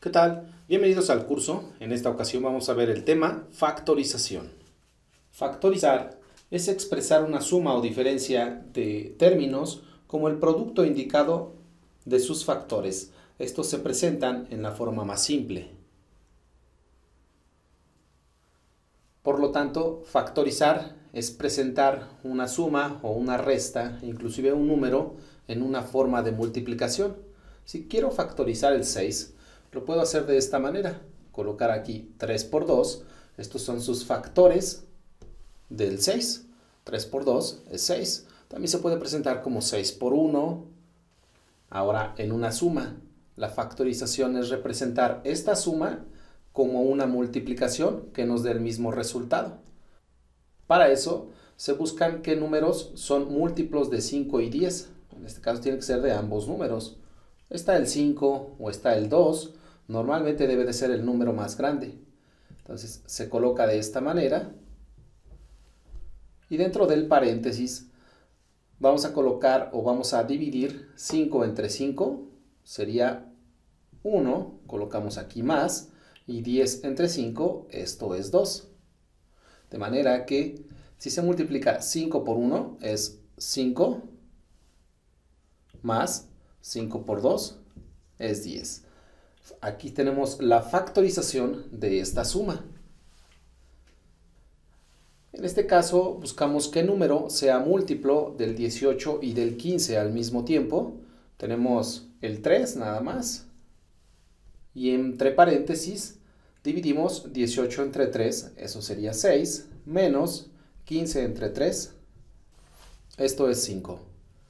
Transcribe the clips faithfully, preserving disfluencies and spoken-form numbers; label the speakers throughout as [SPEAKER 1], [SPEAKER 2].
[SPEAKER 1] ¿Qué tal? Bienvenidos al curso. En esta ocasión vamos a ver el tema factorización. Factorizar es expresar una suma o diferencia de términos como el producto indicado de sus factores. Estos se presentan en la forma más simple. Por lo tanto, factorizar es presentar una suma o una resta, inclusive un número, en una forma de multiplicación. Si quiero factorizar el seis, lo puedo hacer de esta manera. Colocar aquí tres por dos. Estos son sus factores del seis. tres por dos es seis. También se puede presentar como seis por uno. Ahora, en una suma, la factorización es representar esta suma como una multiplicación que nos dé el mismo resultado. Para eso, se buscan qué números son múltiplos de cinco y diez. En este caso tiene que ser de ambos números. Está el cinco o está el dos. Normalmente debe de ser el número más grande. Entonces se coloca de esta manera. Y dentro del paréntesis vamos a colocar o vamos a dividir cinco entre cinco. Sería uno. Colocamos aquí más. Y diez entre cinco, esto es dos. De manera que si se multiplica cinco por uno es cinco. Más cinco por dos es diez. Aquí tenemos la factorización de esta suma. En este caso buscamos qué número sea múltiplo del dieciocho y del quince al mismo tiempo. Tenemos el tres nada más. Y entre paréntesis dividimos dieciocho entre tres, eso sería seis, menos quince entre tres, esto es cinco.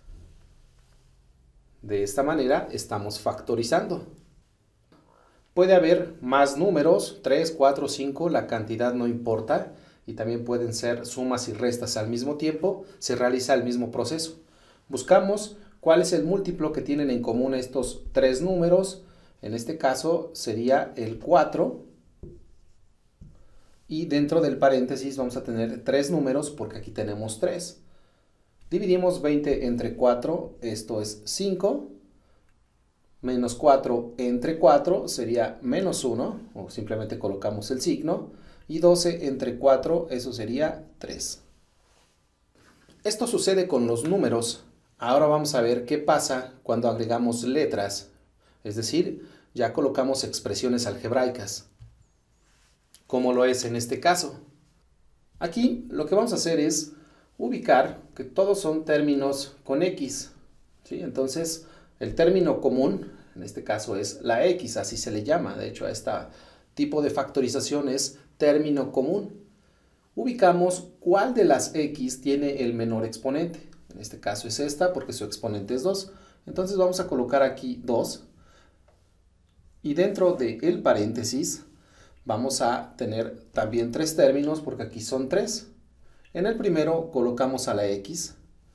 [SPEAKER 1] De esta manera estamos factorizando. Puede haber más números, tres, cuatro, cinco, la cantidad no importa. Y también pueden ser sumas y restas al mismo tiempo. Se realiza el mismo proceso. Buscamos cuál es el múltiplo que tienen en común estos tres números. En este caso sería el cuatro. Y dentro del paréntesis vamos a tener tres números porque aquí tenemos tres. Dividimos veinte entre cuatro, esto es cinco. Menos cuatro entre cuatro sería menos uno, o simplemente colocamos el signo. Y doce entre cuatro, eso sería tres. Esto sucede con los números. Ahora vamos a ver qué pasa cuando agregamos letras. Es decir, ya colocamos expresiones algebraicas, como lo es en este caso. Aquí lo que vamos a hacer es ubicar que todos son términos con X, ¿sí? Entonces, el término común, en este caso es la X, así se le llama. De hecho, a este tipo de factorización es término común. Ubicamos cuál de las X tiene el menor exponente. En este caso es esta porque su exponente es dos. Entonces vamos a colocar aquí dos. Y dentro del paréntesis vamos a tener también tres términos porque aquí son tres. En el primero colocamos a la X.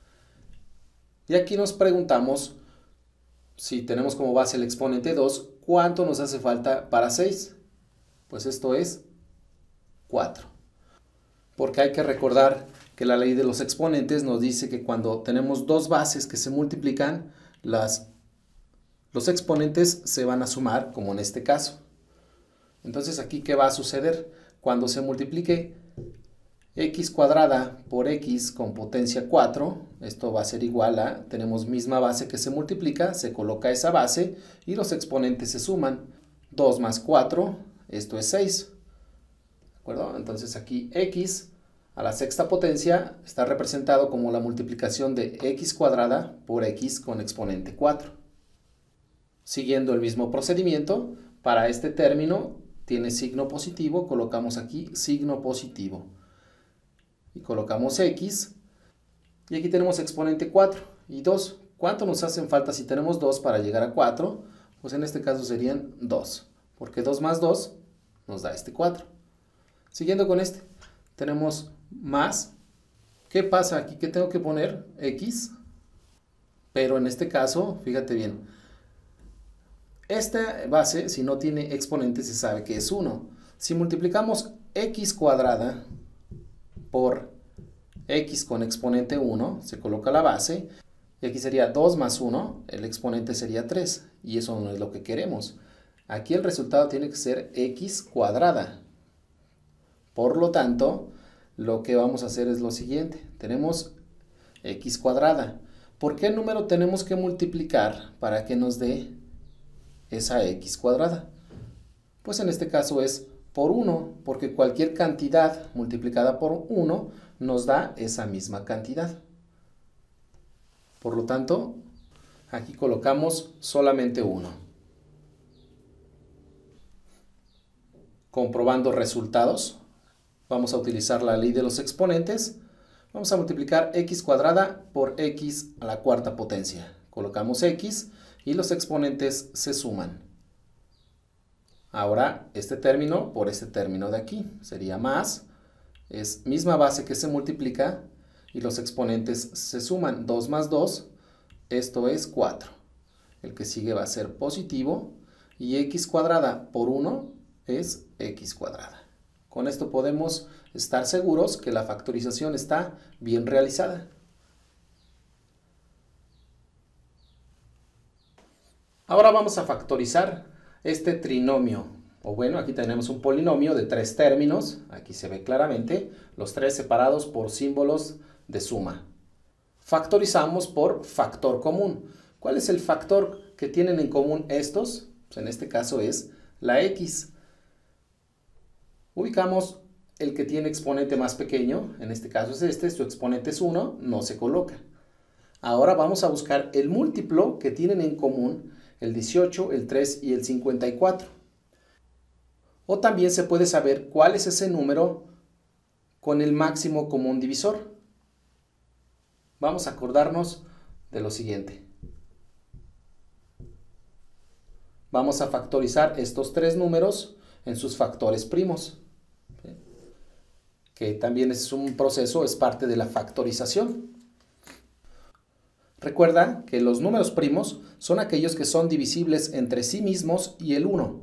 [SPEAKER 1] Y aquí nos preguntamos, si tenemos como base el exponente dos, ¿cuánto nos hace falta para seis? Pues esto es cuatro. Porque hay que recordar que la ley de los exponentes nos dice que cuando tenemos dos bases que se multiplican, las, los exponentes se van a sumar, como en este caso. Entonces, ¿aquí qué va a suceder? Cuando se multiplique x cuadrada por x con potencia cuatro, esto va a ser igual a, tenemos misma base que se multiplica, se coloca esa base y los exponentes se suman. dos más cuatro, esto es seis. ¿De acuerdo? Entonces aquí x a la sexta potencia está representado como la multiplicación de x cuadrada por x con exponente cuatro. Siguiendo el mismo procedimiento, para este término tiene signo positivo, colocamos aquí signo positivo. Y colocamos X, y aquí tenemos exponente cuatro y dos. ¿Cuánto nos hacen falta si tenemos dos para llegar a cuatro? Pues en este caso serían dos, porque dos más dos nos da este cuatro. Siguiendo con este, tenemos más. ¿Qué pasa aquí? Que tengo que poner X, pero en este caso, fíjate bien, esta base, si no tiene exponente, se sabe que es uno. Si multiplicamos X cuadrada por x con exponente uno, se coloca la base, y aquí sería dos más uno, el exponente sería tres, y eso no es lo que queremos. Aquí el resultado tiene que ser x cuadrada. Por lo tanto, lo que vamos a hacer es lo siguiente. Tenemos x cuadrada. ¿Por qué número tenemos que multiplicar para que nos dé esa x cuadrada? Pues en este caso es por uno, porque cualquier cantidad multiplicada por uno nos da esa misma cantidad. Por lo tanto, aquí colocamos solamente uno. Comprobando resultados, vamos a utilizar la ley de los exponentes. Vamos a multiplicar x cuadrada por x a la cuarta potencia. Colocamos x y los exponentes se suman. Ahora este término por este término de aquí sería más. Es misma base que se multiplica y los exponentes se suman. dos más dos, esto es cuatro. El que sigue va a ser positivo y x cuadrada por uno es x cuadrada. Con esto podemos estar seguros que la factorización está bien realizada. Ahora vamos a factorizar este trinomio. O bueno, aquí tenemos un polinomio de tres términos. Aquí se ve claramente los tres separados por símbolos de suma. Factorizamos por factor común. ¿Cuál es el factor que tienen en común estos? Pues en este caso es la x. Ubicamos el que tiene exponente más pequeño, en este caso es este, su exponente es uno, no se coloca. Ahora vamos a buscar el múltiplo que tienen en común el dieciocho, el tres y el cincuenta y cuatro. O también se puede saber cuál es ese número con el máximo común divisor. Vamos a acordarnos de lo siguiente. Vamos a factorizar estos tres números en sus factores primos, ¿sí? Que también es un proceso, es parte de la factorización. Recuerda que los números primos son aquellos que son divisibles entre sí mismos y el uno.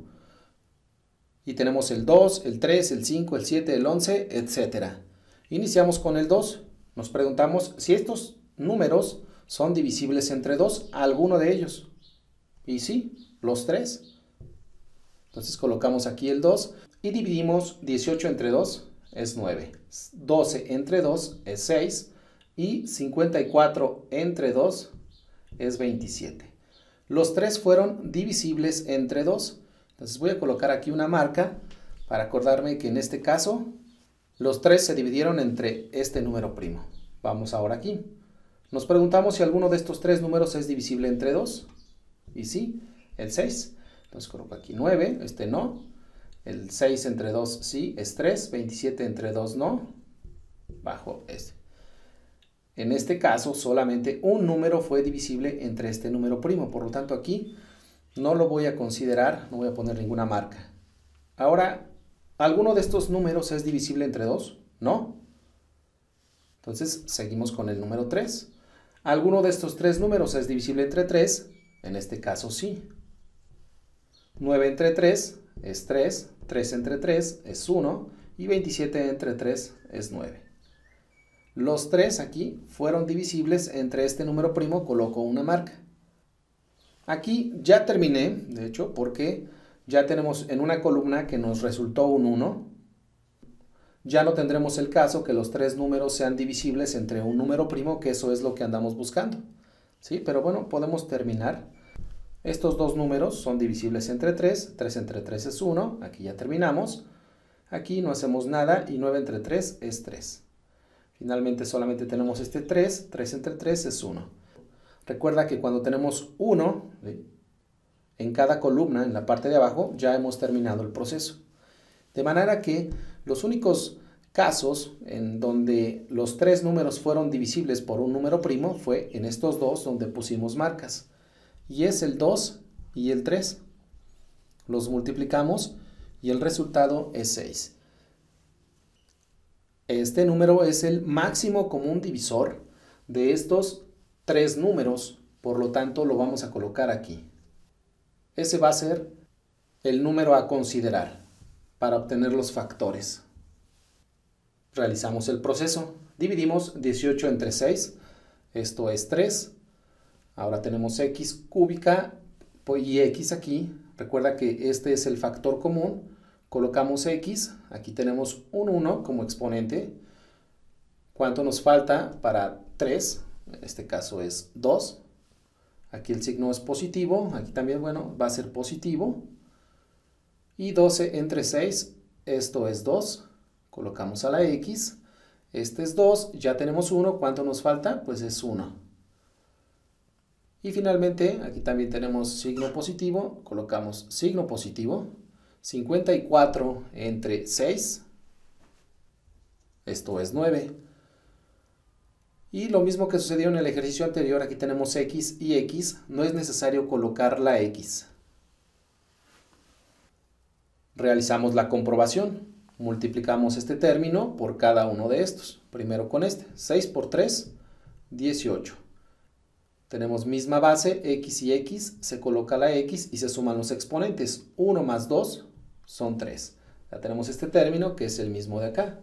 [SPEAKER 1] Y tenemos el dos, el tres, el cinco, el siete, el once, etcétera. Iniciamos con el dos. Nos preguntamos si estos números son divisibles entre dos, alguno de ellos. Y sí, los tres. Entonces colocamos aquí el dos y dividimos dieciocho entre dos es nueve. doce entre dos es seis. Y cincuenta y cuatro entre dos es veintisiete. Los tres fueron divisibles entre dos. Entonces voy a colocar aquí una marca para acordarme que en este caso los tres se dividieron entre este número primo. Vamos ahora aquí. Nos preguntamos si alguno de estos tres números es divisible entre dos. Y sí, el seis. Entonces coloco aquí nueve, este no. El seis entre dos sí, es tres. veintisiete entre dos no. Bajo este. En este caso, solamente un número fue divisible entre este número primo. Por lo tanto, aquí no lo voy a considerar, no voy a poner ninguna marca. Ahora, ¿alguno de estos números es divisible entre dos? No. Entonces, seguimos con el número tres. ¿Alguno de estos tres números es divisible entre tres? En este caso, sí. nueve entre tres es tres, tres entre tres es uno y veintisiete entre tres es nueve. Los tres aquí fueron divisibles entre este número primo, coloco una marca. Aquí ya terminé, de hecho, porque ya tenemos en una columna que nos resultó un uno. Ya no tendremos el caso que los tres números sean divisibles entre un número primo, que eso es lo que andamos buscando. ¿Sí? Pero bueno, podemos terminar. Estos dos números son divisibles entre tres, tres entre tres es uno, aquí ya terminamos. Aquí no hacemos nada y nueve entre tres es tres. Finalmente solamente tenemos este tres, tres entre tres es uno. Recuerda que cuando tenemos uno, ¿sí?, en cada columna, en la parte de abajo, ya hemos terminado el proceso. De manera que los únicos casos en donde los tres números fueron divisibles por un número primo fue en estos dos donde pusimos marcas. Y es el dos y el tres. Los multiplicamos y el resultado es seis. Este número es el máximo común divisor de estos tres números, por lo tanto lo vamos a colocar aquí. Ese va a ser el número a considerar para obtener los factores. Realizamos el proceso. Dividimos dieciocho entre seis, esto es tres. Ahora tenemos x cúbica y x aquí Recuerda que este es el factor común. Colocamos X, aquí tenemos un uno como exponente. ¿Cuánto nos falta para tres? En este caso es dos. Aquí el signo es positivo, aquí también, bueno, va a ser positivo. Y doce entre seis, esto es dos. Colocamos a la X. Este es dos, ya tenemos uno. ¿Cuánto nos falta? Pues es uno. Y finalmente, aquí también tenemos signo positivo. Colocamos signo positivo. cincuenta y cuatro entre seis. Esto es nueve. Y lo mismo que sucedió en el ejercicio anterior, aquí tenemos X y X. No es necesario colocar la X. Realizamos la comprobación. Multiplicamos este término por cada uno de estos. Primero con este. seis por tres, dieciocho. Tenemos misma base, X y X. Se coloca la X y se suman los exponentes. uno más dos son tres. Ya tenemos este término que es el mismo de acá.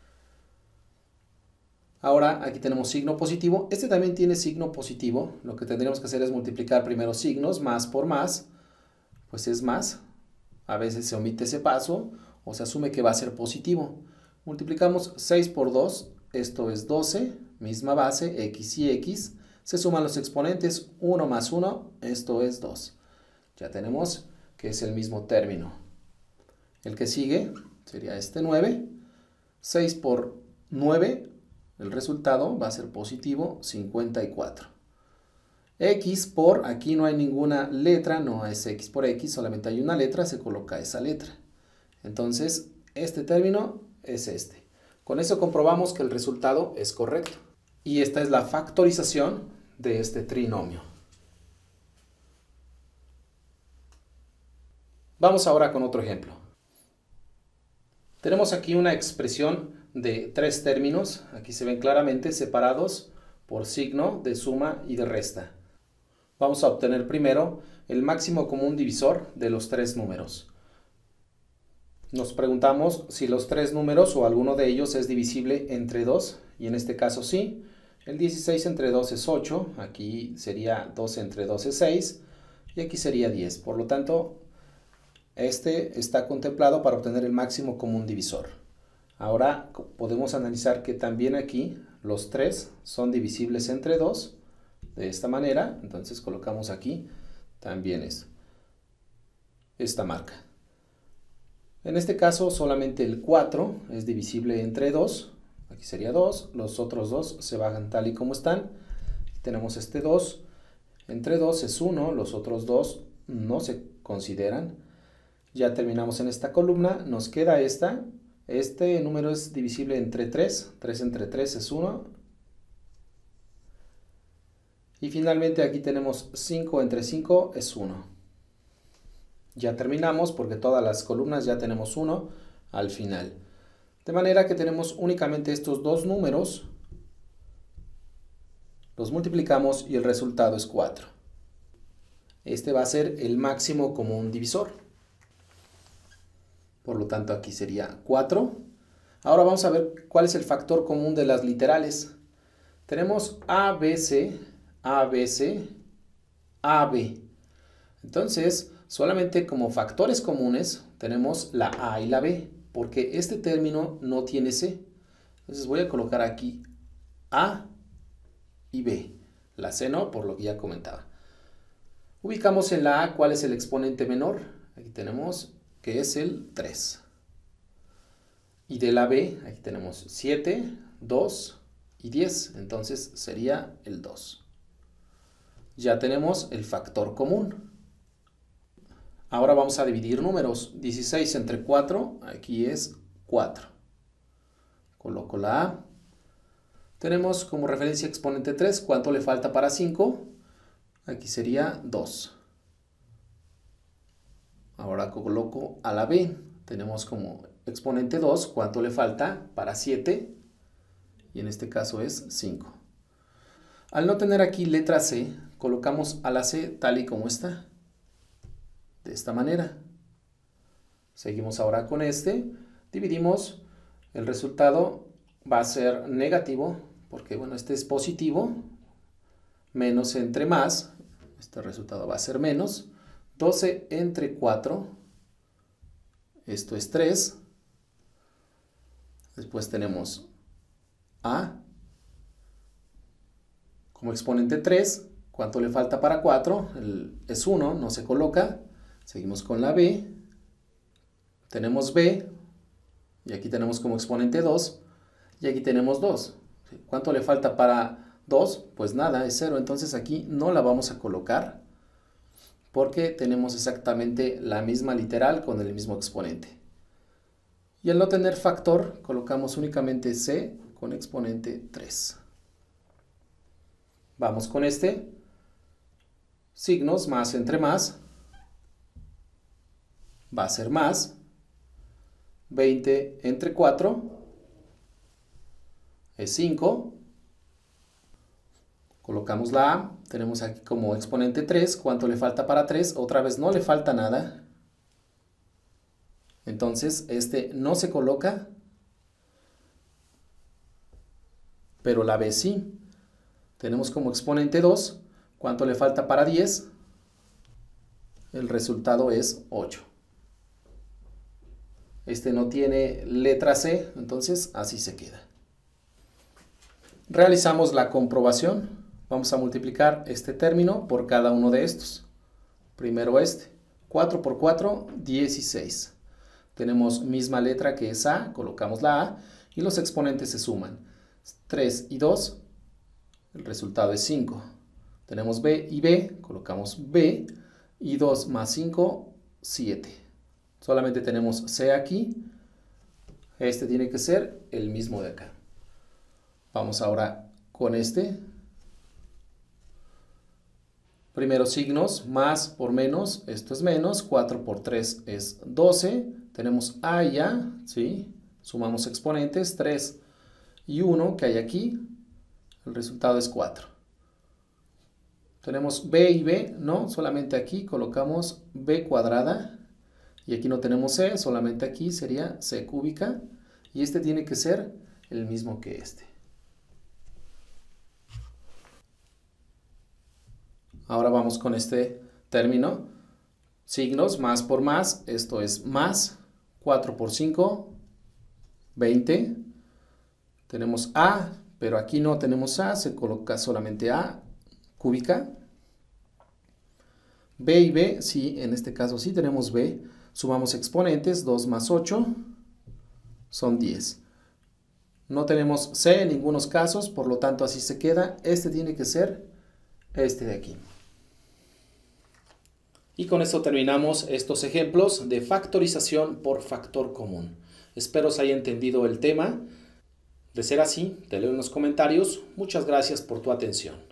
[SPEAKER 1] Ahora aquí tenemos signo positivo. Este también tiene signo positivo. Lo que tendríamos que hacer es multiplicar primero signos. Más por más, pues es más. A veces se omite ese paso o se asume que va a ser positivo. Multiplicamos seis por dos. Esto es doce. Misma base, X y X. Se suman los exponentes. uno más uno. Esto es dos. Ya tenemos que es el mismo término. El que sigue sería este nueve. seis por nueve. El resultado va a ser positivo, cincuenta y cuatro. X por, aquí no hay ninguna letra, no es X por X, solamente hay una letra, se coloca esa letra. Entonces, este término es este. Con eso comprobamos que el resultado es correcto. Y esta es la factorización de este trinomio. Vamos ahora con otro ejemplo. Tenemos aquí una expresión de tres términos, aquí se ven claramente separados por signo de suma y de resta. Vamos a obtener primero el máximo común divisor de los tres números. Nos preguntamos si los tres números o alguno de ellos es divisible entre dos, y en este caso sí. El dieciséis entre dos es ocho, aquí sería doce entre dos es seis, y aquí sería diez. Por lo tanto, este está contemplado para obtener el máximo común divisor. Ahora podemos analizar que también aquí los tres son divisibles entre dos, de esta manera. Entonces colocamos aquí también es esta marca. En este caso solamente el cuatro es divisible entre dos, aquí sería dos, los otros dos se bajan tal y como están. Tenemos este dos, entre dos es uno, los otros dos no se consideran. Ya terminamos en esta columna, nos queda esta. Este número es divisible entre tres, tres entre tres es uno. Y finalmente aquí tenemos cinco entre cinco es uno. Ya terminamos porque todas las columnas ya tenemos uno al final. De manera que tenemos únicamente estos dos números. Los multiplicamos y el resultado es cuatro. Este va a ser el máximo común divisor. Por lo tanto, aquí sería cuatro. Ahora vamos a ver cuál es el factor común de las literales. Tenemos A, B, C, A, B, C, A, B. Entonces, solamente como factores comunes tenemos la A y la B, porque este término no tiene C. Entonces voy a colocar aquí A y B. La C no, por lo que ya comentaba. Ubicamos en la A cuál es el exponente menor. Aquí tenemos que es el tres. Y de la B, aquí tenemos siete, dos y diez. Entonces sería el dos. Ya tenemos el factor común. Ahora vamos a dividir números. dieciséis entre cuatro, aquí es cuatro. Coloco la A. Tenemos como referencia exponente tres. ¿Cuánto le falta para cinco? Aquí sería dos. Ahora coloco a la B. Tenemos como exponente dos. ¿Cuánto le falta para siete? Y en este caso es cinco. Al no tener aquí letra C, colocamos a la C tal y como está. De esta manera. Seguimos ahora con este. Dividimos. El resultado va a ser negativo. Porque bueno, este es positivo. Menos entre más. Este resultado va a ser menos. doce entre cuatro, esto es tres. Después tenemos A como exponente tres. ¿Cuánto le falta para cuatro? El, es uno, no se coloca. Seguimos con la B. Tenemos B. Y aquí tenemos como exponente dos. Y aquí tenemos dos. ¿Cuánto le falta para dos? Pues nada, es cero. Entonces aquí no la vamos a colocar, porque tenemos exactamente la misma literal con el mismo exponente. Y al no tener factor, colocamos únicamente C con exponente tres. Vamos con este. Signos, más entre más. Va a ser más. veinte entre cuatro es cinco. Colocamos la A. Tenemos aquí como exponente tres. ¿Cuánto le falta para tres? Otra vez no le falta nada. Entonces este no se coloca, pero la B sí. Tenemos como exponente dos. ¿Cuánto le falta para diez? El resultado es ocho. Este no tiene letra C, entonces así se queda. Realizamos la comprobación. Vamos a multiplicar este término por cada uno de estos. Primero este. cuatro por cuatro, dieciséis. Tenemos misma letra que es A, colocamos la A y los exponentes se suman. tres y dos, el resultado es cinco. Tenemos B y B, colocamos B y dos más cinco, siete. Solamente tenemos C aquí. Este tiene que ser el mismo de acá. Vamos ahora con este. Primero signos, más por menos, esto es menos, cuatro por tres es doce. Tenemos A y A, ¿sí? Sumamos exponentes, tres y uno que hay aquí. El resultado es cuatro. Tenemos B y B, no, solamente aquí colocamos B cuadrada. Y aquí no tenemos C, solamente aquí sería C cúbica. Y este tiene que ser el mismo que este. Ahora vamos con este término. Signos, más por más, esto es más. cuatro por cinco, veinte. Tenemos A, pero aquí no tenemos A, se coloca solamente A cúbica. B y B, sí, en este caso sí tenemos B. Sumamos exponentes, dos más ocho son diez. No tenemos C en ningunos casos, por lo tanto así se queda. Este tiene que ser este de aquí. Y con esto terminamos estos ejemplos de factorización por factor común. Espero se haya entendido el tema. De ser así, te leo en los comentarios. Muchas gracias por tu atención.